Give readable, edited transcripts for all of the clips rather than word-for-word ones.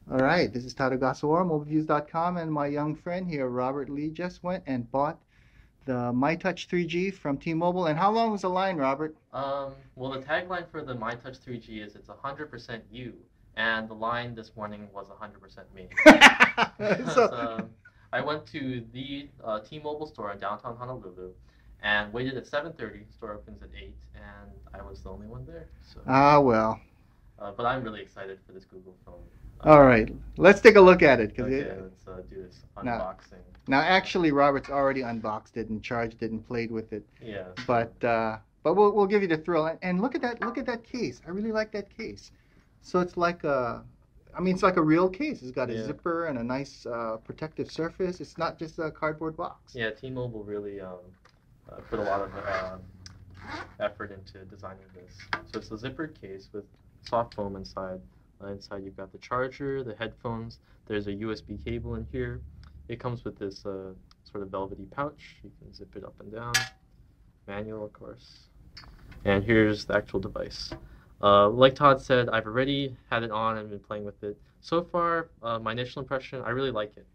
All right, this is Tadagasawa, mobieviews.com, and my young friend here, Robert Lee, just went and bought the myTouch 3G from T-Mobile. And how long was the line, Robert? Well, the tagline for the myTouch 3G is it's 100% you, and the line this morning was 100% me. So, So, I went to the T-Mobile store in downtown Honolulu, and waited at 7:30. Store opens at 8, and I was the only one there. So, well. but I'm really excited for this Google phone. All right, let's take a look at it. Okay, let's do this Now, unboxing. now, actually, Robert's already unboxed it and charged it and played with it. Yeah. But we'll give you the thrill. And look at that! Look at that case. I really like that case. So it's like it's like a real case. It's got a zipper and a nice protective surface. It's not just a cardboard box. Yeah, T-Mobile really put a lot of effort into designing this. So it's a zippered case with soft foam inside. Inside you've got the charger, the headphones. There's a USB cable in here. It comes with this sort of velvety pouch. You can zip it up and down. Manual, of course. And here's the actual device. Like Todd said, I've already had it on and been playing with it. So far, my initial impression, I really like it.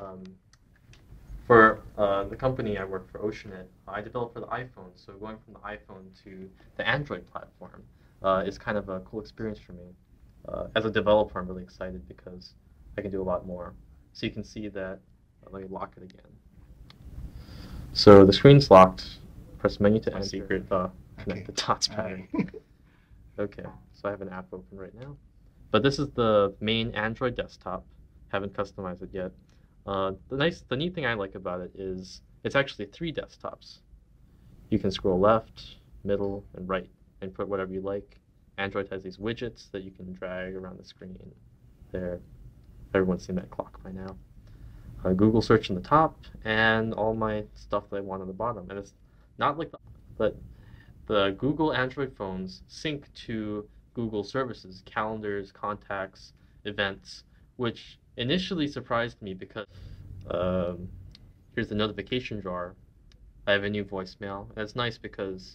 For the company I work for, Oceanet, I developed for the iPhone. So going from the iPhone to the Android platform is kind of a cool experience for me. As a developer, I'm really excited because I can do a lot more. So you can see that, let me lock it again. So the screen's locked. Press menu to enter. Secret connect the dots pattern. Okay, so I have an app open right now. But this is the main Android desktop. Haven't customized it yet. The neat thing I like about it is it's actually 3 desktops. You can scroll left, middle, and right, and put whatever you like. Android has these widgets that you can drag around the screen. There, everyone's seen that clock by now. Google search in the top, and all my stuff that I want on the bottom. And it's not like the Google Android phones sync to Google services, calendars, contacts, events, which initially surprised me because here's the notification jar. I have a new voicemail, and it's nice because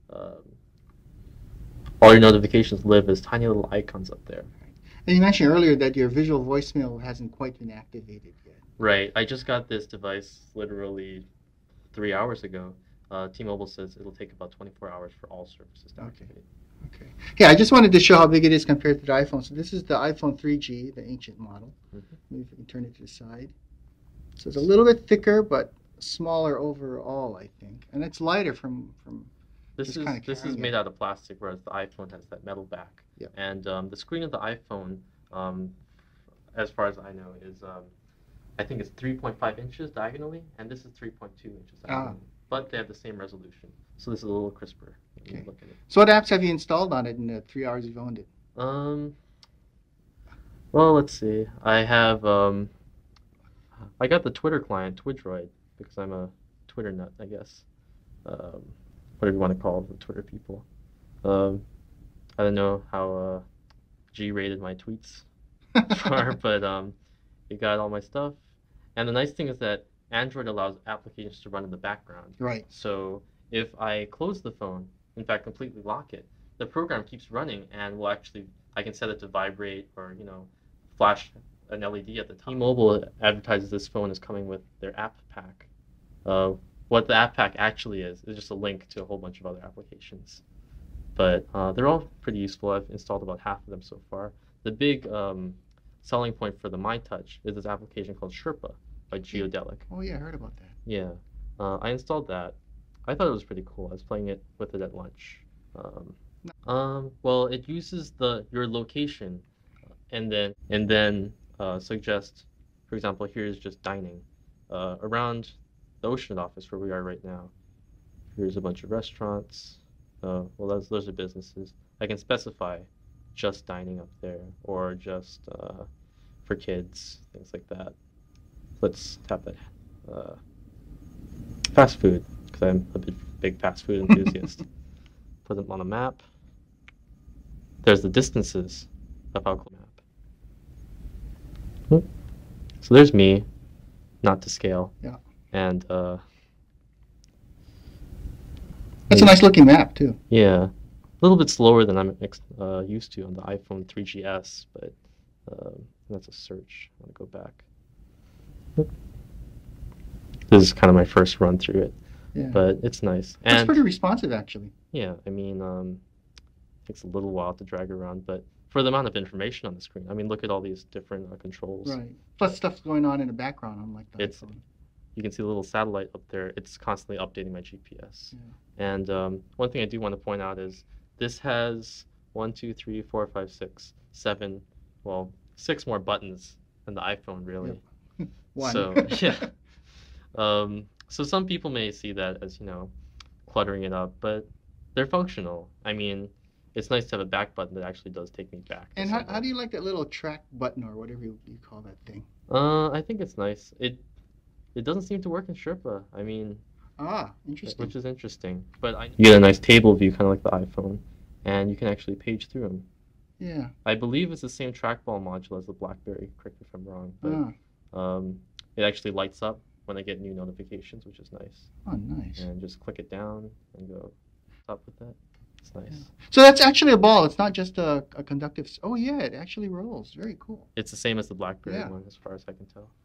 all your notifications live as tiny little icons up there. And you mentioned earlier that your visual voicemail hasn't quite been activated yet. Right. I just got this device literally 3 hours ago. T-Mobile says it'll take about 24 hours for all services to activate. Okay. Yeah, I just wanted to show how big it is compared to the iPhone. So this is the iPhone 3G, the ancient model. Maybe if we can turn it to the side. So it's a little bit thicker, but smaller overall, I think. And it's lighter from This is made out of plastic, whereas the iPhone has that metal back. Yeah. And the screen of the iPhone, as far as I know, is I think it's 3.5 inches diagonally, and this is 3.2 inches diagonally. But they have the same resolution, so this is a little crisper. Okay. Look at it. So what apps have you installed on it in the 3 hours you've owned it? Well, let's see. I have I got the Twitter client, Twidroid, because I'm a Twitter nut, I guess. Whatever you want to call the Twitter people. I don't know how G-rated my tweets are, but it got all my stuff. And the nice thing is that Android allows applications to run in the background. Right. So if I close the phone, in fact, completely lock it, the program keeps running and will actually, I can set it to vibrate or, flash an LED at the top. T-Mobile advertises this phone as coming with their app pack. What the app pack actually is just a link to a whole bunch of other applications. But they're all pretty useful. I've installed about half of them so far. The big selling point for the myTouch is this application called Sherpa by Geodelic. Oh yeah, I heard about that. Yeah, I installed that. I thought it was pretty cool. I was playing it with it at lunch. Well, it uses your location, and then suggests, for example, here's just dining around the Ocean office where we are right now. Here's a bunch of restaurants. Well, those are businesses. I can specify just dining up there or just for kids, things like that. Let's tap that. Fast food, because I'm a big fast food enthusiast. Put them on a map. There's the distances of how close map. So there's me, not to scale. Yeah. And that's a nice looking map too. Yeah, a little bit slower than I'm used to on the iPhone 3GS, but That's a search. I'm going to go back. This is kind of my first run through it. Yeah. But it's nice. It's pretty responsive, actually. Yeah, I mean, it takes a little while to drag around, but for the amount of information on the screen, I mean, look at all these different controls. Right. Plus stuff's going on in the background, unlike the iPhone. You can see the little satellite up there. It's constantly updating my GPS. Yeah. And one thing I do want to point out is this has 1, 2, 3, 4, 5, 6, 7, well, 6 more buttons than the iPhone, really. Yep. One. So, yeah. So some people may see that as, cluttering it up, but they're functional. I mean, it's nice to have a back button that actually does take me back. And how do you like that little track button or whatever you call that thing? I think it's nice. It doesn't seem to work in Sherpa. I mean, interesting. Which is interesting. But you get a nice table view, kind of like the iPhone, and you can actually page through them. Yeah. I believe it's the same trackball module as the BlackBerry. Correct me if I'm wrong. But it actually lights up when I get new notifications, which is nice. Oh, nice. And just click it down and go up with that. It's nice. Yeah. So that's actually a ball. It's not just a conductive. Oh, yeah, it actually rolls. Very cool. It's the same as the BlackBerry one, as far as I can tell.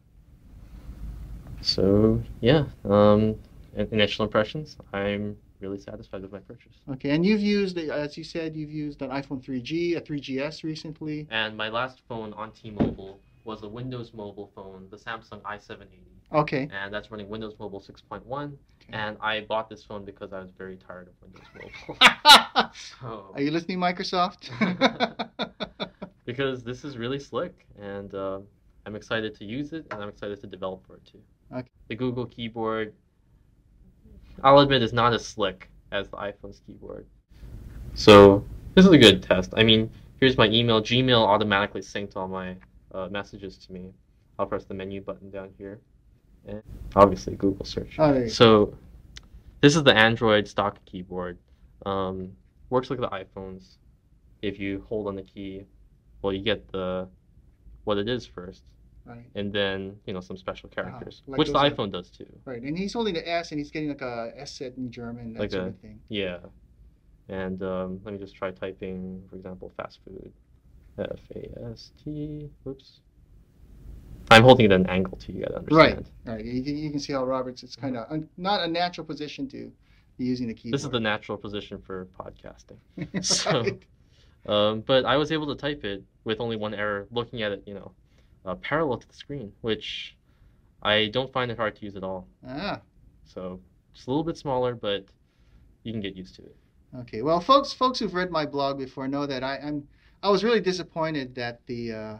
So, yeah. Initial impressions, I'm really satisfied with my purchase. Okay, and you've used, as you said, you've used an iPhone 3G, a 3GS recently. And my last phone on T-Mobile was a Windows Mobile phone, the Samsung i780. Okay. And that's running Windows Mobile 6.1. Okay. And I bought this phone because I was very tired of Windows Mobile. So, are you listening, Microsoft? Because this is really slick, and I'm excited to use it, and I'm excited to develop for it too. Okay. The Google keyboard, I'll admit, is not as slick as the iPhone's keyboard. So this is a good test. I mean, here's my email. Gmail automatically synced all my messages to me. I'll press the menu button down here. And obviously Google search. So this is the Android stock keyboard. Works like the iPhones. If you hold on the key, well, you get what it is first. Right. And then, some special characters, like which the iPhone does too. Right, and he's holding the S, and he's getting like a S set in German, that sort of thing. Yeah. And let me just try typing, for example, fast food. F-A-S-T, whoops. I'm holding it at an angle too, you gotta understand. Right. You can see how Robert's, it's kind of not a natural position to be using the keyboard. This is the natural position for podcasting. So, but I was able to type it with only one error, looking at it, parallel to the screen, which I don't find it hard to use at all. So just a little bit smaller, but you can get used to it. Okay. Well, folks who've read my blog before know that I was really disappointed that the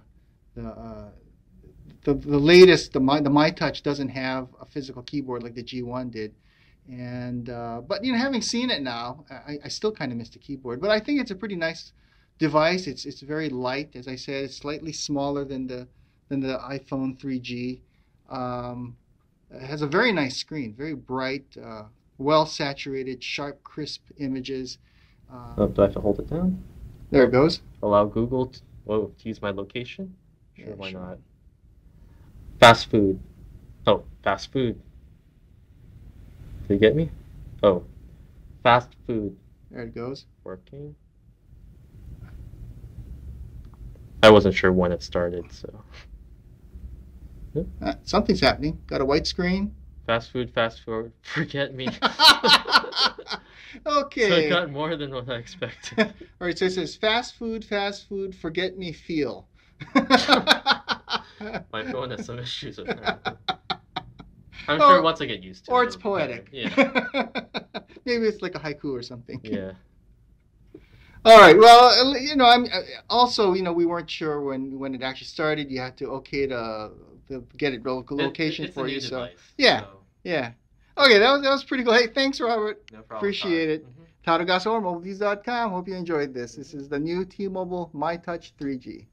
latest, the myTouch doesn't have a physical keyboard like the G1 did. And but having seen it now, I still kind of miss the keyboard. But I think it's a pretty nice device. It's very light, as I said. It's slightly smaller than the iPhone 3G. It has a very nice screen, very bright, well saturated, sharp, crisp images. Do I have to hold it down? There it goes. Allow Google to use my location? Sure, yeah, why not? Fast food. Oh, fast food. Did you get me? Oh, fast food. There it goes. Working. I wasn't sure when it started, so. Something's happening. Got a white screen. Fast food, forget me. Okay. So it got more than what I expected. All right, so it says fast food, forget me, feel. My phone has some issues with that. I'm sure once I get used to it. Or it's poetic. Yeah. Maybe it's like a haiku or something. Yeah. All right. Well, I'm also, we weren't sure when it actually started. You had to okay to get it local location for you. So yeah. Okay, that was pretty cool. Hey, thanks, Robert. No problem. Appreciate it. Tadagaso or mobilevies.com. Hope you enjoyed this. This is the new T-Mobile myTouch 3G.